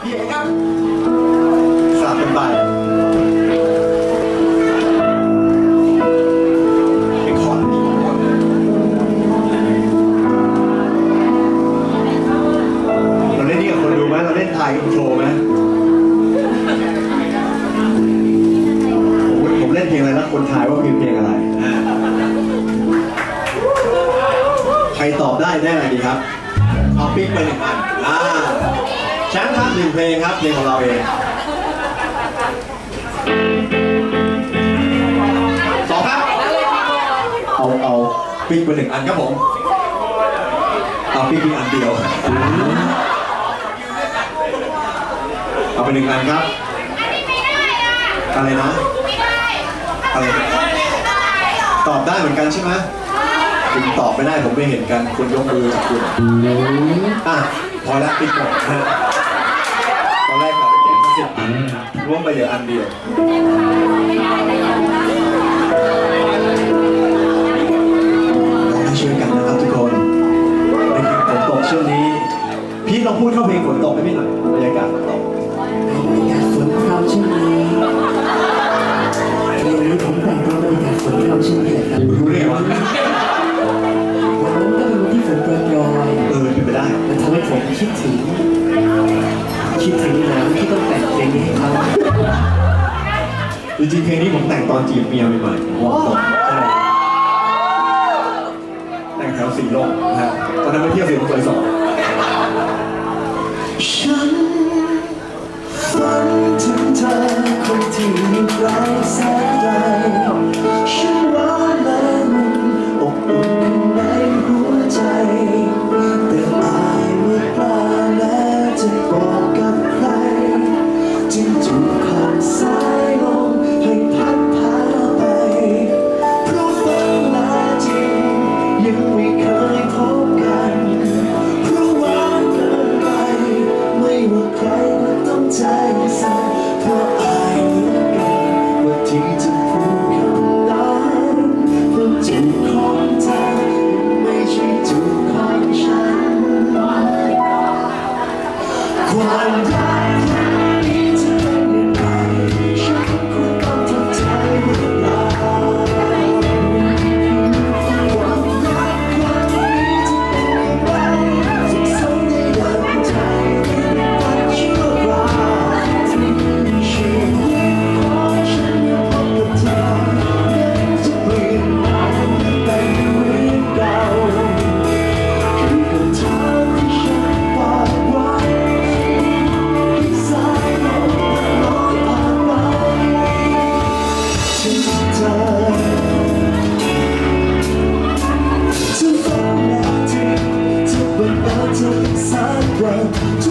พี่เอกครับสลับเป็นใบเป็นคอร์ดเราเล่นนี่กับคนดูไหมเราเล่นไทยโชว์ไหมผมเล่นเพลงอะไรแล้วคนทายว่าเพลงอะไรใครตอบได้อะไรดีครับเอาปิ๊กไป1 อันแชมป์ครับ1 เพลงครับเพลงของเราเอง2ครับเอาปิ๊กไป1 อันครับผมเอาปิ๊กอันเดียวเอาไป1 อันครับอะไรนะอะไรตอบได้เหมือนกันใช่ไหมคุณตอบไม่ได้ผมไม่เห็นกันคุณยกมือคุณพอแล้วปิดหมดนะตอนแรกกะจะแจก10 อันร่วมไปเหลืออันเดียวเราช่วยกันนะครับทุกคนในเพลงฝนตกช่วงนี้พี่ลองพูดเข้าเพลงฝนตกให้พี่หน่อยบรรยากาศฝนตกบรรยากาศฝนพรำช่วงนี้เพลงนี้ผมแต่งตอนบรรยากาศฝนพรำช่วงนี้ครับรู้ได้ไงวะวันนั้นก็เป็นวันที่ฝนโปรยเป็นไปได้มันทำให้ผมคิดถึงน้ำที่ต้องแต่งเพลงนี้ให้เขาจริงๆเพลงนี้ผมแต่งตอนจีบเมียใหม่ๆแต่งแถวสีลมนะตอนนั้นไปเที่ยวสีลมสวย2 ฉันฝันถึงเธอคนที่อยู่ไกลแสนไกลฉันร้อนและมันอบอุ่นในหัวใจแต่อายไม่กล้าแม้จะบอกกับใครจึงจูบผ่านสายลมให้พัดพาไปเพราะฝันและจริงยังไม่เคยพบกันเพราะหวานเกินไปไม่ว่าใครก็ต้องใจสั่นเพราะอายเหลือเกินว่าที่จะพูดคำนั้นเพราะจูบของเธอไม่ใช่จูบของฉันความรักครั้งนี้จะเป็นอย่างไรฉันควรต้องทำใจหรือเปล่าความรักครั้งนี้จะเป็นอย่างไรสุขสันต์ในยามใจวันชั่วคราวชีวิตของฉันยังพบกับเธอยังจะเปลี่ยนไปเป็นเหมือนเก่าคือคำถามที่ฉันฝากไว้ที่สายลมลอยผ่านไปถึงเธอจะฝันและจริงจะเป็นเธอสักวัน